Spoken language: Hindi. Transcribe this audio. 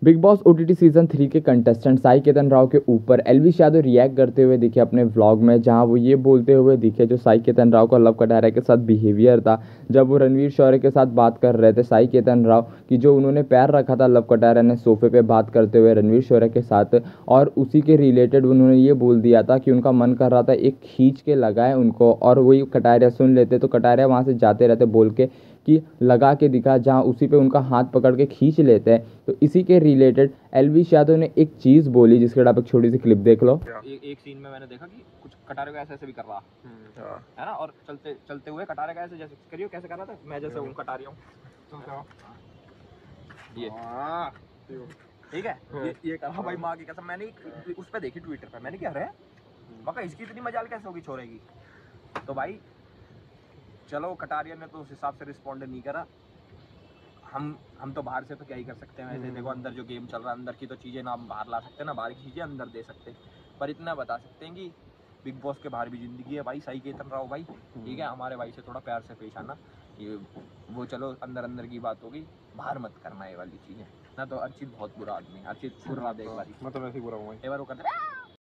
बिग बॉस ओटीटी सीजन 3 के कंटेस्टेंट साई केतन राव के ऊपर एल्विश यादव रिएक्ट करते हुए दिखे अपने व्लॉग में, जहां वो ये बोलते हुए दिखे जो साई केतन राव का लव कटारिया के साथ बिहेवियर था जब वो रणवीर शौर्य के साथ बात कर रहे थे। साई केतन राव की जो उन्होंने प्यार रखा था लव कटारिया ने सोफे पे बात करते हुए रणवीर शौर्य के साथ, और उसी के रिलेटेड उन्होंने ये बोल दिया था कि उनका मन कर रहा था एक खींच के लगाए उनको, और वही कटारिया सुन लेते तो कटारिया वहाँ से जाते रहते बोल के कि लगा के दिखा, जहाँ उसी पे उनका हाथ पकड़ के खींच लेते हैं। तो इसी के रिलेटेड एल्विश यादव ने एक चीज़ बोली जिसके आप एक छोटी सी क्लिप देख लो। एक सीन में मैंने देखा कि कुछ कटारे का ऐसे भी कर रहा है ना, और चलते चलते हुए कटारे का ऐसे जैसे करियो कैसे कर रहा था, मैं जैसे हूँ कटारी हूँ ये ठीक है, ये कहा भाई माँ की कसम। मैंने उस पर देखी ट्विटर पे, मैंने क्या रहे मगर इसकी इतनी मजाल कैसे होगी छोरे की। तो भाई चलो कटारिया ने तो उस हिसाब से रिस्पॉन्ड नहीं करा, हम तो बाहर से तो क्या ही कर सकते हैं। वैसे देखो अंदर जो गेम चल रहा है, अंदर की तो चीज़ें ना हम बाहर ला सकते हैं ना बाहर की चीज़ें अंदर दे सकते, पर इतना बता सकते हैं कि बिग बॉस के बाहर भी जिंदगी है भाई। साई केतन राव भाई ठीक है, हमारे भाई से थोड़ा प्यार से पेश आना, ये वो चलो अंदर अंदर की बात होगी, बाहर मत करना ये वाली चीज़ें ना। तो अर्चित बहुत बुरा आदमी है, अर्चित बुरा देख बारी, मतलब ऐसे बुरा हूँ एक बार वो करते